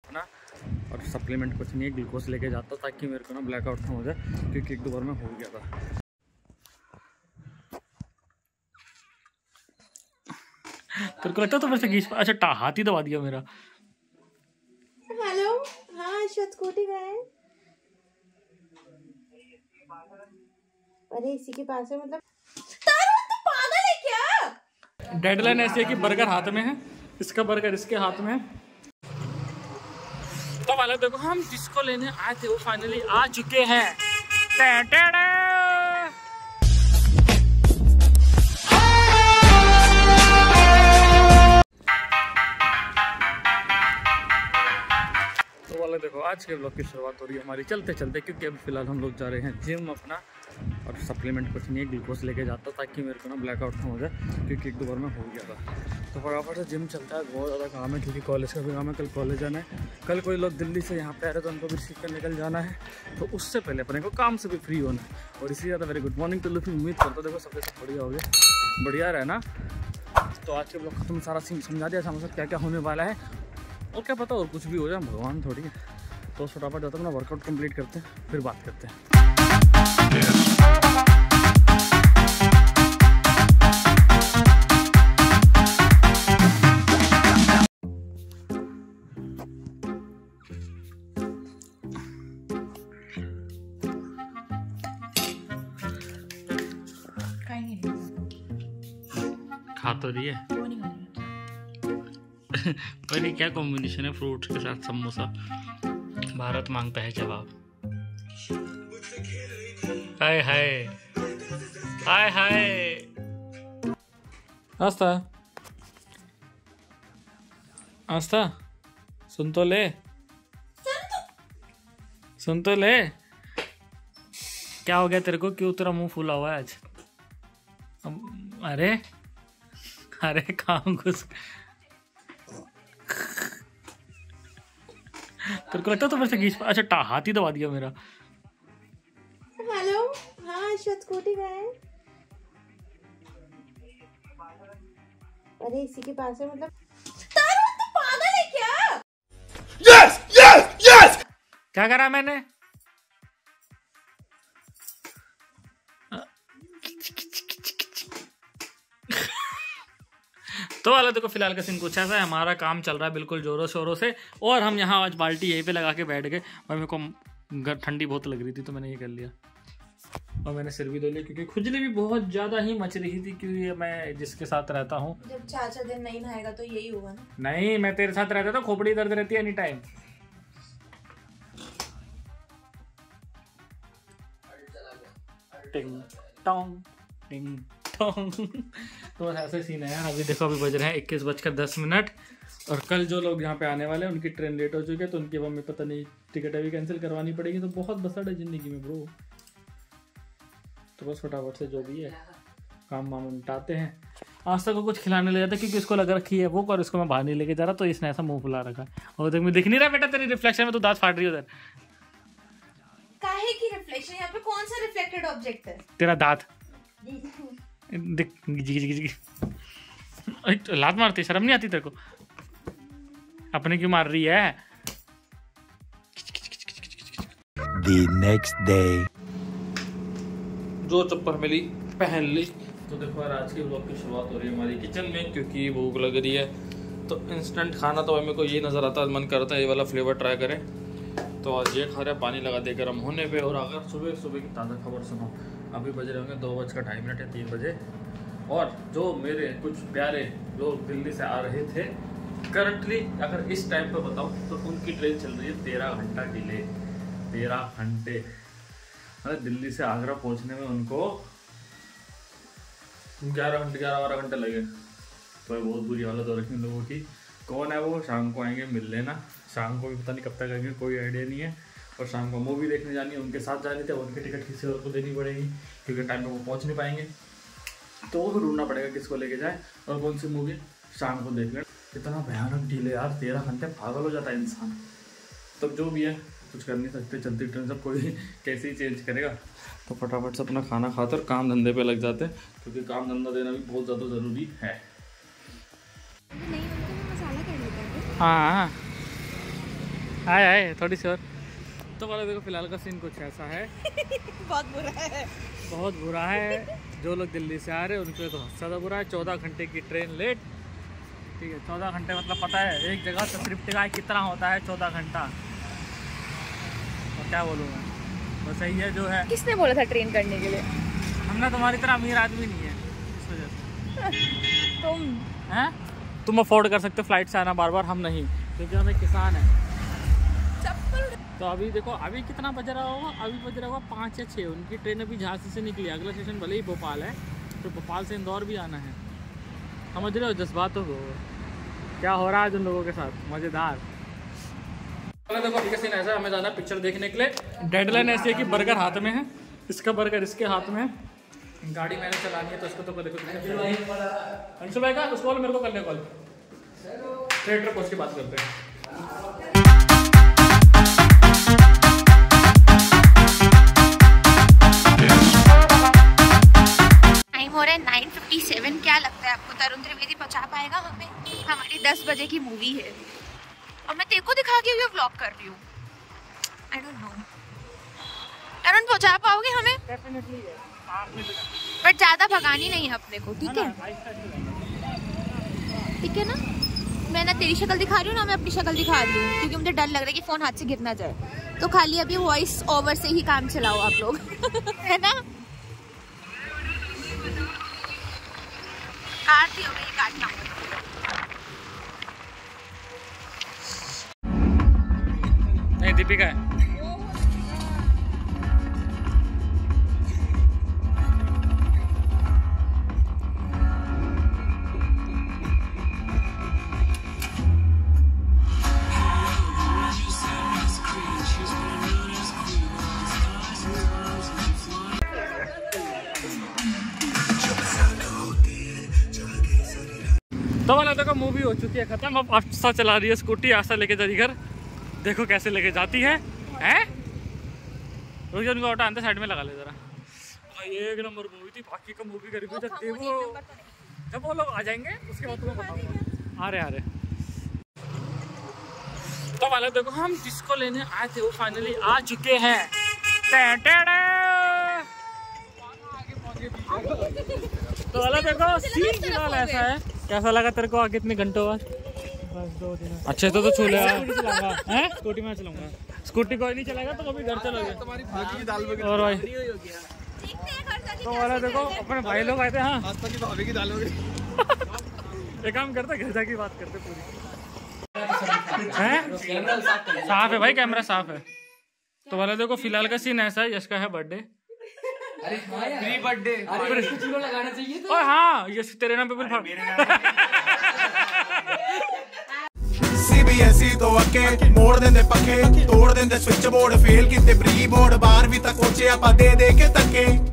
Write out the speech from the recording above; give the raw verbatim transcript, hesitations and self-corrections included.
अपना, और सप्लीमेंट कुछ नहीं है, ग्लूकोज लेके जाता हूँ ताकि मेरे को ना ब्लैकआउट ना हो जाए, क्योंकि एक दो बार में हो गया था। तेरे को लगता है तो मेरे से घींच, अच्छा हाथ ही दबा दिया मेरा। हेलो, हाँ शायद स्कूटी गए। अरे इसी के पास है, मतलब तो पागल है क्या? डेडलाइन ऐसी है कि बर्गर हाथ में है, इसका बर्गर इसके हाथ में है। तो वाले देखो, हम जिसको लेने आए थे वो फाइनली आ चुके हैं। तो वाले देखो, आज के ब्लॉग की शुरुआत हो रही है हमारी चलते चलते, क्योंकि अभी फिलहाल हम लोग जा रहे हैं जिम अपना, और सप्लीमेंट कुछ नहीं है, ग्लूकोज लेके जाता हूँ ताकि मेरे को ना ब्लैकआउट ना हो जाए, क्योंकि एक दो बार में हो गया था। तो फटाफट से जिम चलता है, बहुत ज़्यादा काम है क्योंकि कॉलेज का भी काम है, कल कॉलेज जाना है। कल कोई लोग दिल्ली से यहाँ पे आ रहे तो उनको भी रिसीव कर निकल जाना है, तो उससे पहले अपने को काम से भी फ्री होना है। और इसी ज़्यादा वेरी गुड मॉर्निंग तो लुफी, उम्मीद करता हूँ देखो सबके सब बढ़िया हो गया, बढ़िया रहना। तो आज के ब्लॉग का तुम्हें सारा सीन समझा दिया, समझ क्या क्या होने वाला है, और क्या पता और कुछ भी हो जाए, भगवान थोड़ी है। तो फटाफट जाता हूँ अपना वर्कआउट कंप्लीट करते हैं, फिर बात करते हैं। खा तो रही है पर ये क्या कॉम्बिनेशन है फ्रूट्स के साथ समोसा। भारत मांगता है जवाब। हाय हाय हाय हाय। आस्था आस्था सुन तो ले, सुन तो ले। क्या हो गया तेरे को, क्यों तेरा मुंह फूला हुआ है आज? अरे अरे कहाँ घुस, तेरे को लगता है तो मेरे से घींच, अच्छा हाथ ही दबा दिया मेरा। हेलो, हाँ शायद स्कूटी गए। अरे इसी के पास है, मतलब तो पागल है क्या? Yes yes yes. क्या करा मैंने? तो वाला देखो, फिलहाल का सीन कुछ ऐसा है, हमारा काम चल रहा है बिल्कुल जोरों शोरों से, और हम यहाँ आज बाल्टी यहीं पे लगा के बैठ गए। और मेरे को ठंडी बहुत लग रही थी तो मैंने ये कर लिया, और मैंने सिर भी धो लिया क्योंकि खुजली भी बहुत ज़्यादा ही मच रही थी, क्योंकि मैं जिसके साथ रहता हूँ। जब चार चार दिन नहीं नहाएगा तो यही होगा ना? नहीं, मैं तेरे साथ रहता तो खोपड़ी दर्द रहती है एनी टाइम। टिंग टोंग टिंग टोंग। तो ऐसे सीन है यार। अभी देखो, अभी बज रहे हैं इक्कीस बजकर दस मिनट, और कल जो लोग यहाँ पे आने वाले हैं उनकी ट्रेन लेट हो चुकी है, तो उनकी हमें पता नहीं टिकट अभी कैंसिल करवानी पड़ेगी। तो बहुत बसड़ है जिंदगी में ब्रो। तो बस फटाफट से जो भी है काम वाम निपटाते हैं। आज तक को कुछ खिलाने ले जाता क्योंकि इसको लग रखी है वो, और इसको मैं बाहर नहीं लेके जा रहा, तो इसने ऐसा मुंह फुला रखा है। और देख, मैं दिख नहीं रहा बेटा तेरी रिफ्लेक्शन में, तो दांत फाड़ रही है उधर। काहे की रिफ्लेक्शन? यहाँ पे कौन सा रिफ्लेक्टेड ऑब्जेक्ट है? तेरा दांत दिख। लात मारती, शर्म नहीं आती तेरे को? अपने क्यों मार रही है? The next day. जो चप्पल मिली पहन ली। तो देखो यार, आज की व्लॉग की शुरुआत हो रही है हमारी किचन में, क्योंकि भूख लग रही है। तो इंस्टेंट खाना तो मेरे को ये नज़र आता है, मन करता है ये वाला फ्लेवर ट्राई करें। तो आज ये खा रहे हैं, पानी लगा दे गर्म होने पे। और अगर सुबह सुबह की ताज़ा खबर सुनो, अभी बज रहे होंगे दो बज का ढाई मिनट या तीन बजे, और जो मेरे कुछ प्यारे लोग दिल्ली से आ रहे थे, करंटली अगर इस टाइम पे बताऊँ तो उनकी ट्रेन चल रही है तेरह घंटा डिले। तेरह घंटे अरे दिल्ली से आगरा पहुंचने में उनको ग्यारह घंटे ग्यारह बारह घंटे लगे। तो ये बहुत बुरी हालत हो रखी है लोगों की। कौन है वो? शाम को आएंगे, मिल लेना। शाम को भी पता नहीं कब तक आएंगे, कोई आइडिया नहीं है। और शाम को मूवी देखने जानी है, उनके साथ जानी थी, उनकी टिकट किसी और को देनी पड़ेगी क्योंकि टाइम पे वो पहुंच नहीं पाएंगे। तो वो भी ढूंढना पड़ेगा किसको लेके जाए और कौन सी मूवी शाम को देख लें। इतना भयानक डीले यार, तेरह घंटे, पागल हो जाता है इंसान। तब जो भी है कुछ कर नहीं सकते, चलती ट्रेन सब कोई कैसे ही चेंज करेगा। तो फटाफट से अपना खाना खाते और काम धंधे पे लग जाते हैं, क्योंकि काम धंधा देना भी बहुत ज़्यादा ज़रूरी है। हाँ आए आए थोड़ी सी और। तो वाला देखो फिलहाल का सीन कुछ ऐसा है। बहुत बुरा है, बहुत बुरा है। जो लोग दिल्ली से आ रहे हैं उनके लिए तो ज़्यादा बुरा है। चौदह घंटे की ट्रेन लेट, ठीक है। चौदह घंटे मतलब पता है एक जगह से ट्रिप टिकट कितना होता है, चौदह घंटा। और क्या बोलूँ मैं, बस यही है जो है। किसने बोला था ट्रेन करने के लिए? हमने तुम्हारी तरह अमीर आदमी नहीं है इस वजह से। तुम हैं तुम अफोर्ड कर सकते हो फ्लाइट से आना बार बार, हम नहीं, क्योंकि हम एक किसान है। तो अभी देखो अभी कितना बज रहा होगा, अभी बज रहा होगा पाँच या छः। उनकी ट्रेन अभी झांसी से निकली, अगला स्टेशन भले ही भोपाल है, तो भोपाल से इंदौर भी आना है। समझ रहे हो जज्बातों को, क्या हो रहा है उन लोगों के साथ, मज़ेदार। देखो अभी का सीन ऐसा है, हमें जाना पिक्चर देखने के लिए। डेडलाइन ऐसी है कि बर्गर हाथ में है, इसका बर्गर इसके हाथ में है, गाड़ी मैंने चलानी है तो इसको तो देखो। अंशुल भाई का उसको बोलो मेरे को कर ले कॉल, थिएटर पहुँच के बात करते हैं। टाइम हो रहा है नाइन फिफ्टी सेवन। क्या लगता है आपको तरुण त्रिवेदी पहुंचा पाएगा हमें? हमारी दस बजे की मूवी है और मैं तेरे को दिखा के व्लॉग कर रही हूँ। आई डोंट नो तरुण पहुंचा पाओगे हमें? डेफिनेटली है, बट ज्यादा भगानी नहीं है अपने को, ठीक है? ठीक है ना? मैं ना तेरी शक्ल दिखा रही हूँ ना मैं अपनी शक्ल दिखा रही हूँ, क्योंकि मुझे डर लग रहा है कि फोन हाथ से गिर ना जाए। तो खाली अभी वॉइस ओवर से ही काम चलाओ आप लोग है ना? काट दियो भाई, काटना नहीं। दीपिका है। तो वाला देखो मूवी हो चुकी है खत्म। अब आस्था चला रही है स्कूटी, आस्था लेके जा रही घर। देखो कैसे लेके जाती है, हैं? रुक जा, उनको ऑटो आते साइड में लगा ले जरा। भाई एक नंबर मूवी थी। बाकी का मूवी का रिव्यू जब देखो, जब वो लोग आ जाएंगे उसके बाद तुम्हें बताऊंगा। आ रहे आ रहे। तो वाला देखो हम जिसको लेने आए थे वो फाइनली आ चुके हैं। तो वाला देखो सीन फिलहाल ऐसा है। कैसा लगा तेरे को आगे इतने घंटों बाद? बस दो दिन अच्छे तो तो छू ले। स्कूटी में चलाऊंगा, स्कूटी कोई नहीं चलाएगा तो कभी घर चलोगे। और भाई तो वाला देखो अपने भाई लोग आए थे। हाँ भाभी की दाल एक काम करते घर जाके बात करते पूरी। हैं साफ है भाई, कैमरा साफ है। तो वाला देखो फिलहाल का सीन ऐसा है, यश का है बर्थडे। अरे प्री बर्थडे लगाना चाहिए तो। हाँ यश तेरे नाम पे बिल फाड़। सीबीएसई तो अके मोड़ देंदे पक्के, तोड़ देंदे स्विच बोर्ड, फेल किते प्री बोर्ड, बारहवीं तक कोचे आपा दे दे के तके।